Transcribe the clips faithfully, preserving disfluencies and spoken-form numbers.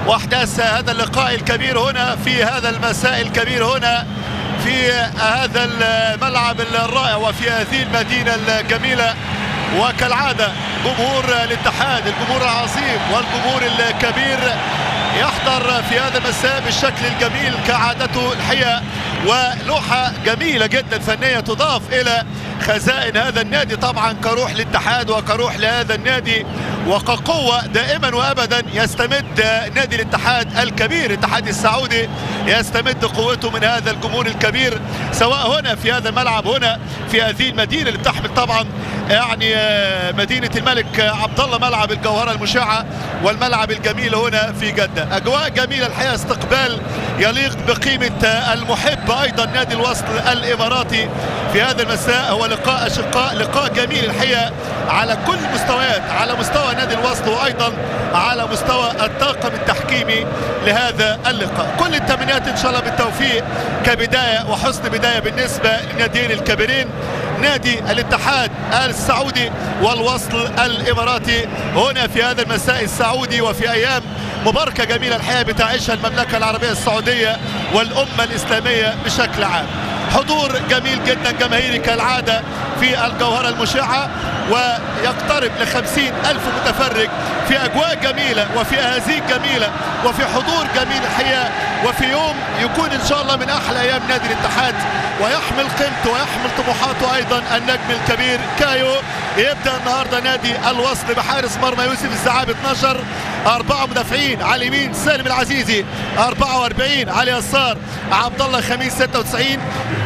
واحداث هذا اللقاء الكبير هنا في هذا المساء الكبير هنا في هذا الملعب الرائع وفي هذه المدينة الجميلة. وكالعادة جمهور الاتحاد، الجمهور العظيم والجمهور الكبير، يحضر في هذا المساء بالشكل الجميل كعادته الحقيقة، ولوحة جميلة جدا فنية تضاف إلى خزائن هذا النادي طبعا كروح الاتحاد وكروح لهذا النادي وكقوة دائما وابدا يستمد نادي الاتحاد الكبير الاتحاد السعودي يستمد قوته من هذا الجمهور الكبير، سواء هنا في هذا الملعب هنا في هذه المدينة اللي بتحمل طبعا يعني مدينة الملك عبد الله ملعب الجوهرة المشعة، والملعب الجميل هنا في جدة. أجواء جميلة الحقيقة، استقبال يليق بقيمة المحب أيضا نادي الوصل الإماراتي في هذا المساء. هو لقاء أشقاء، لقاء جميل الحقيقة على كل المستويات، على مستوى نادي الوصل وأيضا على مستوى الطاقم التحكيمي لهذا اللقاء. كل التمنيات إن شاء الله بالتوفيق كبداية وحسن بداية بالنسبة للناديين الكبيرين، نادي الاتحاد السعودي والوصل الإماراتي، هنا في هذا المساء السعودي وفي أيام مباركة جميلة الحقيقة بتعيشها المملكة العربية السعودية والأمة الإسلامية بشكل عام. حضور جميل جدا جماهيري كالعادة في الجوهرة المشعة، ويقترب لخمسين ألف متفرج في أجواء جميلة وفي أهازيج جميلة وفي حضور جميل الحقيقة، وفي يوم يكون إن شاء الله من أحلى أيام نادي الاتحاد، ويحمل قيمته ويحمل طموحاته أيضا النجم الكبير كايو. يبدأ النهاردة نادي الوصل بحارس مرمى يوسف الزعابي اثناشر، أربعة مدافعين على اليمين سالم العزيزي أربعة وأربعين، على اليسار عبد الله خميس ستة وتسعين.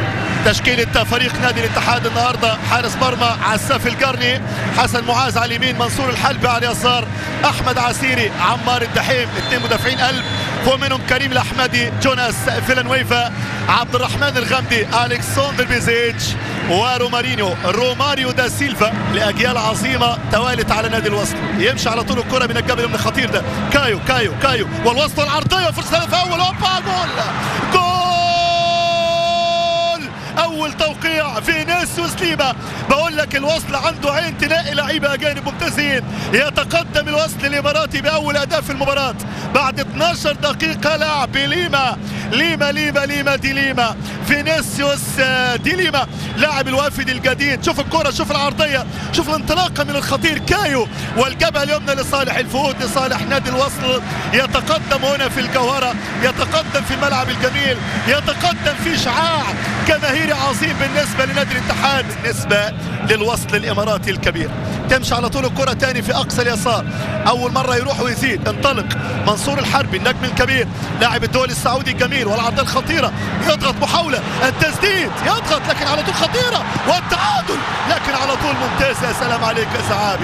تشكيلة فريق نادي الاتحاد النهارده: حارس مرمى عساف القرني، حسن معاذ على اليمين، منصور الحلبي على اليسار، احمد عسيري، عمار الدحيم، اثنين مدافعين قلب فوق منهم كريم الاحمدي، جوناس فيلانويفا، عبد الرحمن الغامدي، الكسندر بيزيتش، ورومارينيو روماريو دا سيلفا. لاجيال عظيمه توالت على نادي الوصل. يمشي على طول الكره من الجبل من الخطير ده كايو كايو كايو والوصل العرضيه، فرصه هدف اول، هوبا جول جول اول توقيع فينيسيوس ليما. بقول لك الوصل عنده عين تلاقي لعيبه اجانب ممتازين. يتقدم الوصل الاماراتي باول اداء في المباراه بعد اثناشر دقيقه لعب. ليما ليما ليما ليما دي ليما فينيسيوس دي ليما لاعب الوافد الجديد. شوف الكره، شوف العرضيه، شوف الانطلاقه من الخطير كايو، والجبهه اليمنى لصالح الفؤود لصالح نادي الوصل. يتقدم هنا في الجوهره، يتقدم في الملعب الجميل، يتقدم في شعاع جماهيري عظيم بالنسبه لنادي الاتحاد، بالنسبه للوصل الاماراتي الكبير. تمشي على طول الكره تاني في اقصى اليسار، اول مره يروح ويزيد، انطلق منصور الحربي النجم الكبير لاعب الدولي السعودي الجميل، والعرضيه الخطيره، يضغط محاوله التسديد، يضغط لكن على طول خطيره، والتعادل لكن على طول ممتاز. يا سلام عليك يا زعابي.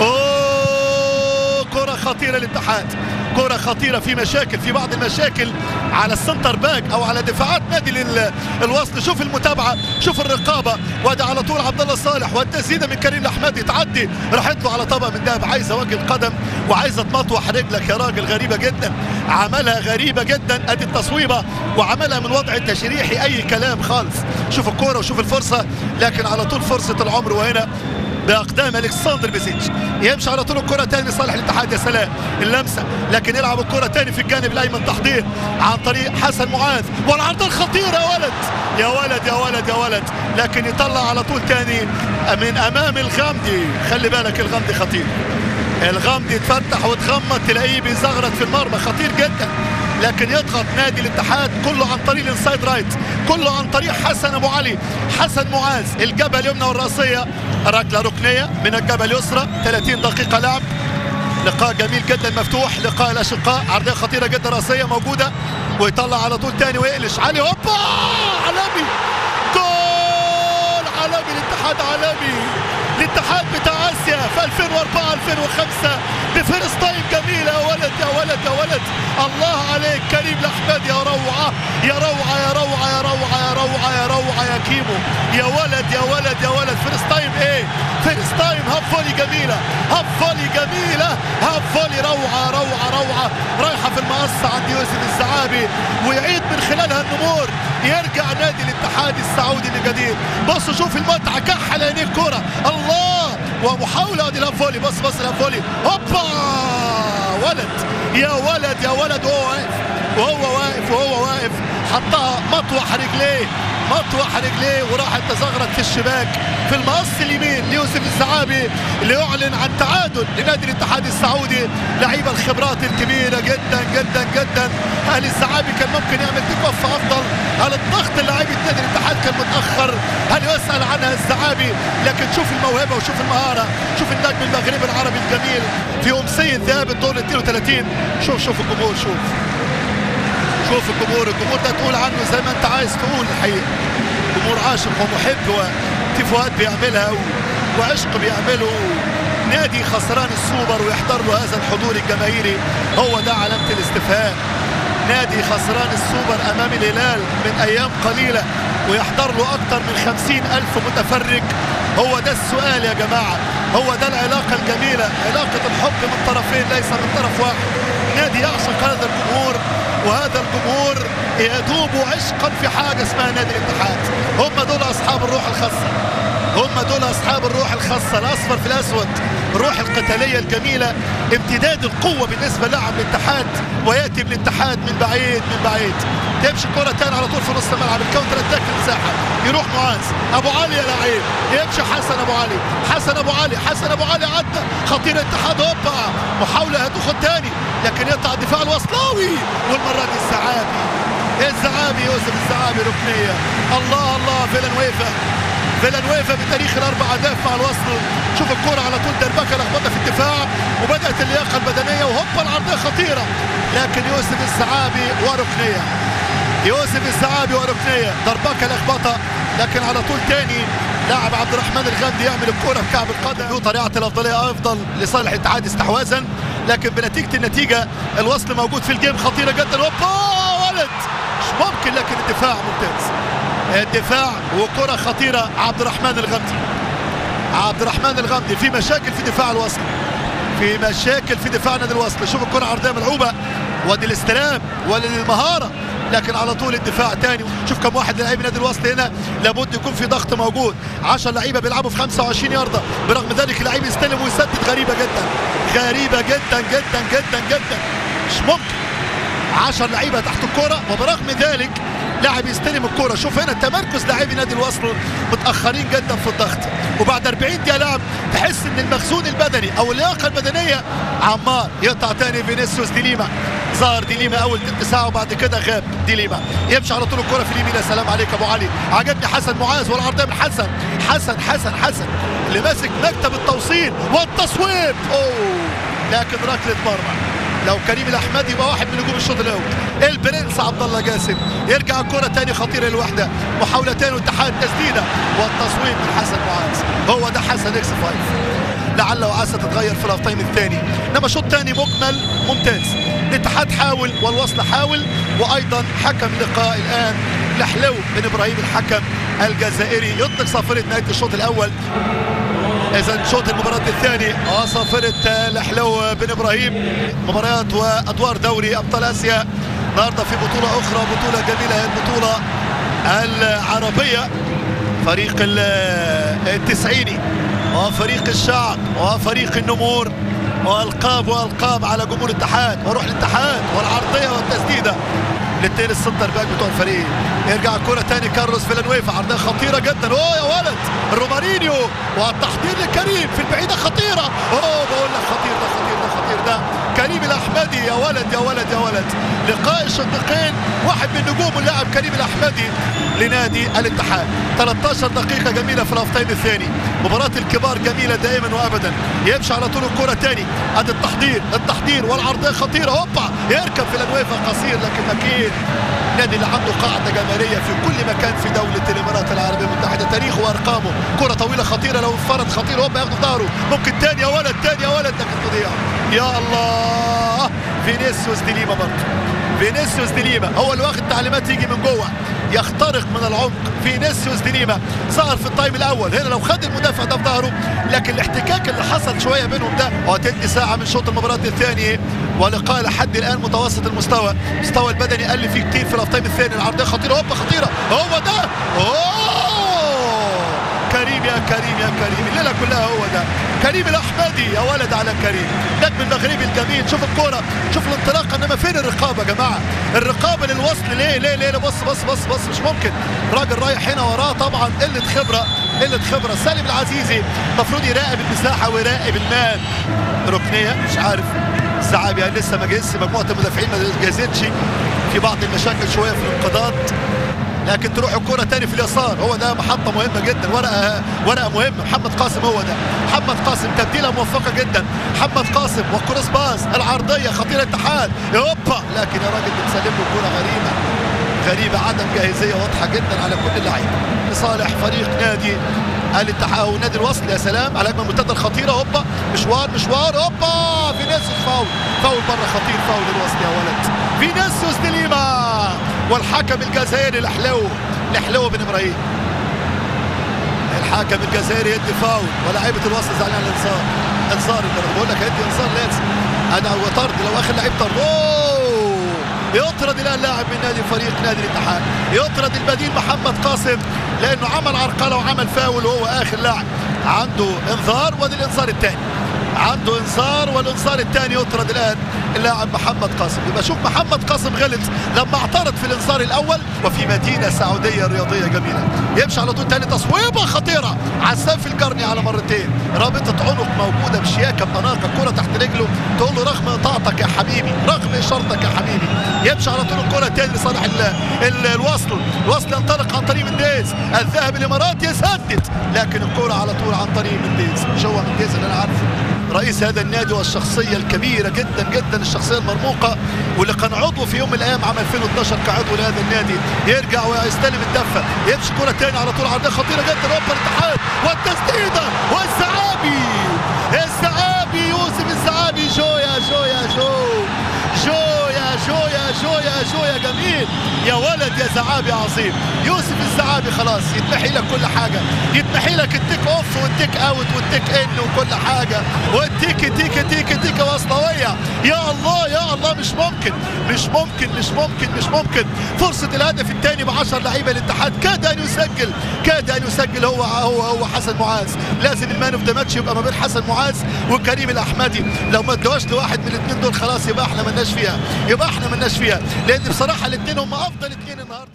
اوه كره خطيره للاتحاد، كرة خطيرة، في مشاكل، في بعض المشاكل على السنتر باك او على دفاعات نادي الوصل. شوف المتابعة، شوف الرقابة، وده على طول عبد الله صالح، والتسديدة من كريم الاحمدي تعدي، راحت له على طبق من دهب. عايزة وجه القدم وعايزة تمطوح رجلك يا راجل، غريبة جدا، عملها غريبة جدا. ادي التصويبة وعملها من وضع تشريحي اي كلام خالص. شوف الكرة وشوف الفرصة، لكن على طول فرصة العمر، وهنا باقدام الكسندر بيزيتش. يمشي على طول الكره تاني لصالح الاتحاد. يا سلام اللمسه، لكن يلعب الكره تاني في الجانب الايمن تحضير عن طريق حسن معاذ، والعرضه الخطيره يا ولد يا ولد يا ولد يا ولد، لكن يطلع على طول تاني من امام الغامدي. خلي بالك الغامدي خطير، الغامدي يتفتح وتغمض تلاقيه بيزغرط في المرمى، خطير جدا. لكن يضغط نادي الاتحاد كله عن طريق الانسايد رايت، كله عن طريق حسن ابو علي، حسن معاذ، الجبهه اليمنى والراسيه، ركله ركنيه من الجبهه اليسرى. ثلاثين دقيقه لعب، لقاء جميل جدا مفتوح، لقاء الاشقاء، عرضيه خطيره جدا راسيه موجوده، ويطلع على طول تاني ويقلش علي، هوبا عالمي، جول عالمي الاتحاد، عالمي الاتحاد بتاع اسيا في ألفين وأربعة ألفين وخمسة بفيرست تايم جميله. يا ولد يا ولد يا ولد، الله عليك كريم الاحمدي، يا روعه يا روعه يا روعه يا روعه يا روعه يا روعه يا كيمو، يا ولد يا ولد يا ولد. فيرست تايم ايه؟ فيرست تايم هاف فولي جميله، هاف فولي جميله، هاف فولي روعه روعه روعه، رايحه في المقص عند يوسف الزعابي، ويعيد من خلالها النمور، يرجع نادي الاتحاد السعودي من جديد. بصوا شوف المتعه، كحل عينيه الكوره، الله ومحاوله ادي فولي. بص بص فولي هوبا ولد يا ولد يا ولد وهو واقف وهو واقف وهو واقف حطها مطوح رجليه مطوح رجليه وراحت تزغرت في الشباك في المقص اليمين ليوسف الزعابي اللي يعلن عن تعادل لنادي الاتحاد السعودي. لعيبه الخبرات الكبيره جدا جدا جدا. هل الزعابي كان ممكن يعمل تكوف افضل؟ هل الضغط لعيبه نادي الاتحاد كان متاخر؟ هل يسال عنها الزعابي؟ لكن شوف الموهبه وشوف المهاره، شوف النجم المغربي العربي الجميل في امسيه ذهاب الدور اثنين وثلاثين. شوف شوف الجمهور، شوف شوف الجمهور الجمهور ده تقول عنه زي ما انت عايز تقول. الحقيقه جمهور عاشق ومحب وتيفوهات بيعملها وعشق بيعمله. نادي خسران السوبر ويحضر له هذا الحضور الجماهيري، هو ده علامه الاستفهام. نادي خسران السوبر امام الهلال من ايام قليله ويحضر له اكثر من خمسين الف متفرج. هو ده السؤال يا جماعه، هو ده العلاقه الجميله، علاقه الحب من طرفين ليس من طرف واحد. نادي يعشق هذا الجمهور وهذا الجمهور يذوب عشقا في حاجه اسمها نادي الاتحاد. هم دول اصحاب الروح الخاصه، هم دول اصحاب الروح الخاصه، الاصفر في الاسود، الروح القتاليه الجميله، امتداد القوه بالنسبه للاعب الاتحاد وياتي من الاتحاد من بعيد من بعيد. تمشي كره ثانيه على طول في نص الملعب، الكاونتر اتاك المساحه، يروح معاذ ابو علي يا لعيب، يمشي حسن ابو علي، حسن ابو علي، حسن ابو علي عدى خطير الاتحاد. هوبا محاوله هتاخد ثاني لكن يقطع الدفاع الوصلاوي والمره دي الزعابي الزعابي يوسف الزعابي ركنيه. الله الله فيلانويفا فيلانويفا بتاريخ الاربع اهداف مع الوصل. شوف الكره على طول دربكه لخبطه في الدفاع وبدات اللياقه البدنيه وهوبا العرضيه خطيره لكن يوسف الزعابي وركنيه. يوسف الزعابي وركنيه، دربكه لخبطه لكن على طول تاني لاعب عبد الرحمن الغامدي يعمل الكره بكعب القدم. طريقه الافضليه افضل لصالح الاتحاد استحواذا لكن بنتيجه النتيجه الوصل موجود في الجيم. خطيره جدا هوبا ولد مش ممكن لكن الدفاع ممتاز. الدفاع وكره خطيره عبد الرحمن الغامدي. عبد الرحمن الغامدي في مشاكل في دفاع الوصل، في مشاكل في دفاع نادي الوصل. شوف الكره عرضيه ملعوبه وادي الاستلام وللمهاره لكن على طول الدفاع تاني. شوف كم واحد لعيب نادي الوصل هنا، لابد يكون في ضغط موجود. عشرة لعيبه بيلعبوا في خمسة وعشرين يارده، برغم ذلك اللعيب يستلم ويسدد. غريبه جدا غريبه جدا جدا جدا جدا مش ممكن. عشرة لعيبه تحت الكره وبرغم ذلك لاعب يستلم الكره. شوف هنا تمركز لاعبي نادي الوصل متاخرين جدا في الضغط وبعد أربعين دقيقه لعب تحس ان المخزون البدني او اللياقه البدنيه. عمار يقطع تاني فينيسيوس دي ليما، ظهر دي ليما اول تلت ساعه وبعد كده غاب دي ليما. يمشي على طول الكره في اليمين. يا سلام عليك ابو علي، عجبني حسن معاذ والعرضيه من حسن حسن حسن حسن اللي ماسك مكتب التوصيل والتصويب. اوه لكن ركله مرمى. لو كريم الاحمدي يبقى واحد من نجوم الشوط الاول. البرنس عبد الله جاسم يرجع الكره ثاني خطيره لوحده، محاوله ثاني واتحاد تسديده والتصويب من حسن معاذ. هو ده حسن اكس خمسة. لعل وعسى تتغير في الهاف تايم الثاني، انما شوط ثاني مجمل ممتاز. الاتحاد حاول والوصل حاول وايضا حكم لقاء الان لحلو بن ابراهيم الحكم الجزائري يطلق صافره نهايه الشوط الاول. اذا شوط المباراه الثاني اه صافره لحلو بن ابراهيم. مباريات وادوار دوري ابطال اسيا النهارده في بطوله اخرى، بطوله جميله هي البطوله العربيه. فريق التسعيني وفريق الشعب وفريق النمور والقاب والقاب على جمهور الاتحاد وروح الاتحاد والعرضيه والتسديده. الاثنين السنتر باك بتوع الفريق. يرجع الكره ثاني كارلوس فيلانويفا، عرضيه خطيره جدا. اوه يا ولد رومارينيو والتحضير لكريم في البعيده خطيره. اوه بقول لك خطير ده خطير ده خطير ده كريم الاحمدي. يا ولد يا ولد يا ولد لقاء الشقيقين، واحد من نجوم اللاعب كريم الاحمدي لنادي الاتحاد. ثلاثة عشر دقيقه جميله في الهاف تايم الثاني. مباراه الكبار جميله دائما وابدا. يمشي على طول الكره ثاني، ادي التحضير التحضير والعرضيه خطيره. هوبا يركب فيلانويفا قصير لكن مكين. نادي اللي عنده قاعده جماهيريه في كل مكان في دوله الامارات العربيه المتحده، تاريخه وارقامه. كره طويله خطيره لو انفرد خطير هوبا ياخد ظهره. ممكن ثاني يا ولد ثاني يا ولد لكن تضيع. يا الله فينيسيوس دي ليما برضه. فينيسيوس دي ليما هو اللي واخد تعليمات يجي من جوه يخترق من العمق. فينيسيوس دي ليما ظهر في التايم الاول هنا لو خد المدافع ده في ظهره، لكن الاحتكاك اللي حصل شويه بينهم ده وتدي ساعه من شوط المباراه الثاني. ولقاء لحد الان متوسط المستوى، المستوى البدني قل فيه كتير في الهاف تايم الثاني. العرضيه خطيره هوبا خطيره هو ده. اوه كريم يا كريم يا كريم، الليله كلها هو ده كريم الاحمدي يا ولد على كريم، نجم المغربي الجميل. شوف الكوره، شوف الانطلاقه، انما فين الرقابه يا جماعه؟ الرقابه للوصل ليه ليه ليه؟ بص بص بص بص مش ممكن، راجل رايح هنا وراه طبعا قله خبره قله خبره. سالم العزيزي المفروض يراقب المساحه ويراقب المان. ركنيه مش عارف الزعابي يعني لسه ما جهزش، مجموعه المدافعين ما جهزتش، في بعض المشاكل شويه في الانقضاض، لكن تروح الكرة تاني في اليسار. هو ده محطة مهمة جدا، ورقة ورقة مهمة. محمد قاسم هو ده، محمد قاسم تبديلة موفقة جدا. محمد قاسم والكروس باس العرضية خطيرة الاتحاد، هوبا، لكن يا راجل بتسلم له كرة غريبة غريبة، عدم جاهزية واضحة جدا على كل اللعيبة لصالح فريق نادي الاتحاد ونادي الوصل. يا سلام على هجمة مرتدة خطيرة، هوبا مشوار مشوار، هوبا فينيسيوس فاول فاول بره، خطير فاول الوصل يا ولد. فينيسيوس دي ليما والحكم الجزائري الحلو الحلو بن ابراهيم. الحكم الجزائري يدي فاول ولاعيبه الوسط زعلان الانذار، انذار بقول لك هيدي انذار لازم. انا وطرد لو اخر لعيب طرد، اوه يطرد الان لاعب من نادي فريق نادي الاتحاد، يطرد البديل محمد قاسم لانه عمل عرقله وعمل فاول وهو اخر لاعب. عنده انذار وادي الانذار الثاني، عنده انذار والانذار الثاني، يطرد الان اللاعب محمد قاسم. يبقى شوف محمد قاسم غلط لما اعترض في الانذار الاول، وفي مدينه سعوديه رياضيه جميله يمشي على طول. ثاني تصويبه خطيره عساف القرني على مرتين، رابطه عنق موجوده بشياكه بطناقه، الكره تحت رجله تقول له رغم اطاعتك يا حبيبي، رغم اشارتك يا حبيبي، يمشي على طول الكره تاني لصالح الوصل. الوصل ينطلق عن طريق منديز، الذهب الاماراتي يسدد، لكن الكره على طول عن طريق منديز. مش هو منديز اللي انا عارفه رئيس هذا النادي والشخصيه الكبيره جدا جدا، الشخصيه المرموقه، واللي كان عضو في يوم من الايام عام ألفين واثناشر كعضو لهذا النادي، يرجع ويستلم الدفه، يمشي كره ثانيه على طول عرضيه خطيره جدا، هوبا الاتحاد والتسديده والزعابي، الزعابي يوسف الزعابي، جو يا جو يا جو جو يا جو يا جو يا جو يا جميل يا ولد يا زعابي عظيم. يوسف الزعابي خلاص يتمحي لك كل حاجه، يتمحي لك التيك اوف والتيك اوت والتيك ان وكل حاجه، والتيك تيك تيك تيك وصلويه. يا الله يا الله، مش ممكن مش ممكن مش ممكن مش ممكن. فرصه الهدف الثاني ب عشرة لعيبه الاتحاد، كاد ان يسجل كاد ان يسجل هو هو هو حسن معاذ. لازم المان اوف ذا ماتش يبقى ما بين حسن معاذ وكريم الاحمدي، لو ما ادوهاش لواحد من الاثنين دول خلاص يبقى احنا مالناش فيها، يبقى احنا مالناش فيها، لان بصراحه الاثنين هم افضل اثنين النهارده.